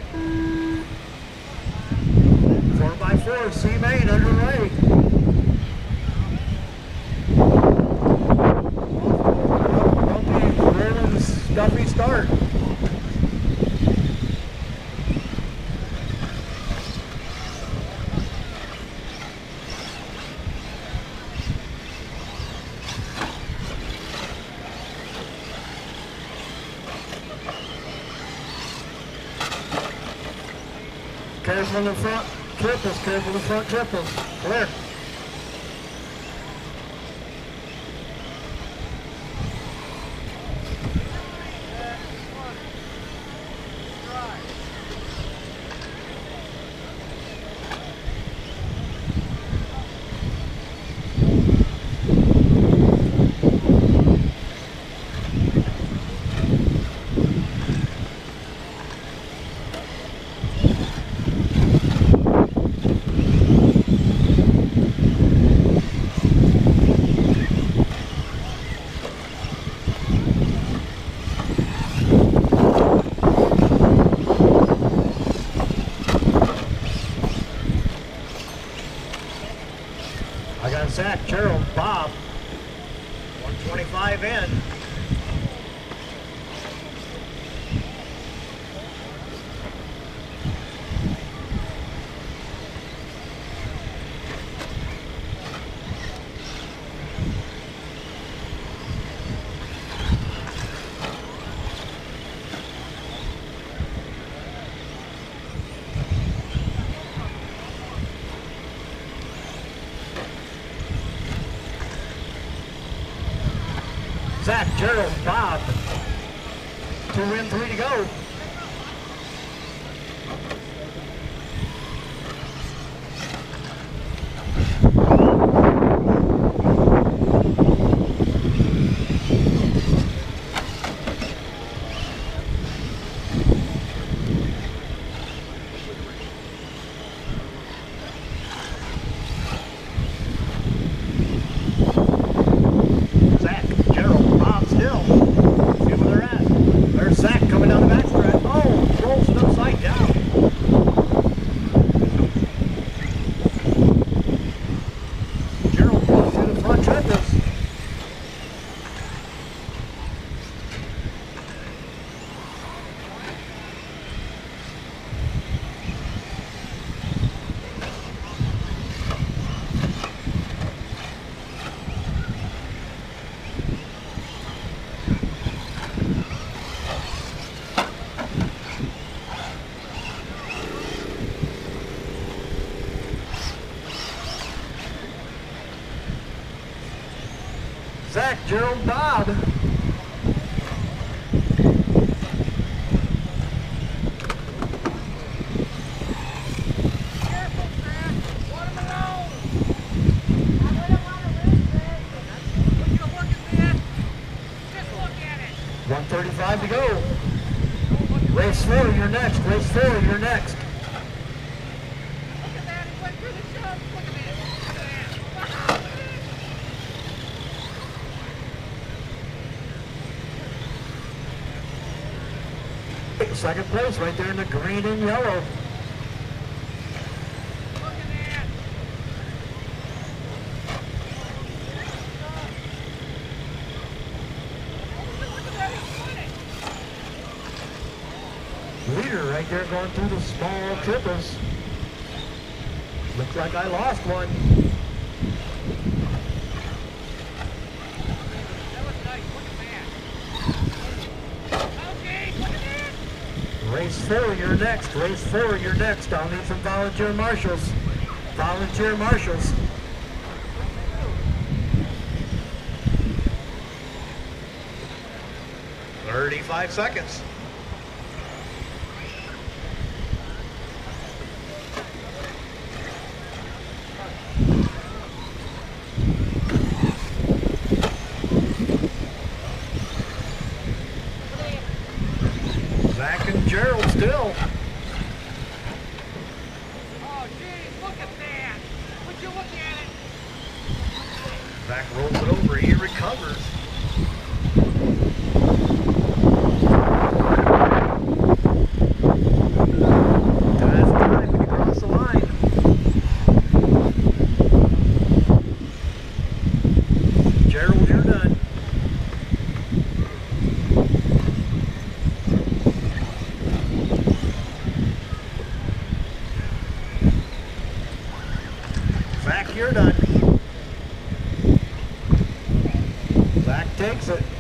4x4, C main underway. Bumpy, rolling, stuffy start. Careful in the front triples, careful in the front triples. Clear. I got Zach, Gerald, Bob, 125 in. Zach, Gerald, Bob, 2 in, 3 to go. Zach coming down the backstretch. Oh, rolls it upside down. Gerald goes through the front triples. Zach, Gerald, Bob. Careful, Zach. Let him alone. What you looking at? Just look at it. 1:35 to go. Race 4, you're next. Race 4, you're next. Look at that. He went through the jump. Look at it. Look at that. 2nd place right there in the green and yellow. Look at that. Look at that. He's winning. Leader right there going through the small triples. Looks like I lost one. That was nice. Look at that. Okay, look at that. Race 4, you're next. Race 4, you're next. I'll need some volunteer marshals. Volunteer marshals. "35 seconds. Zach and Gerald still. Oh, geez, look at that. Would you look at it? Zach rolls it over. He recovers. Back takes it.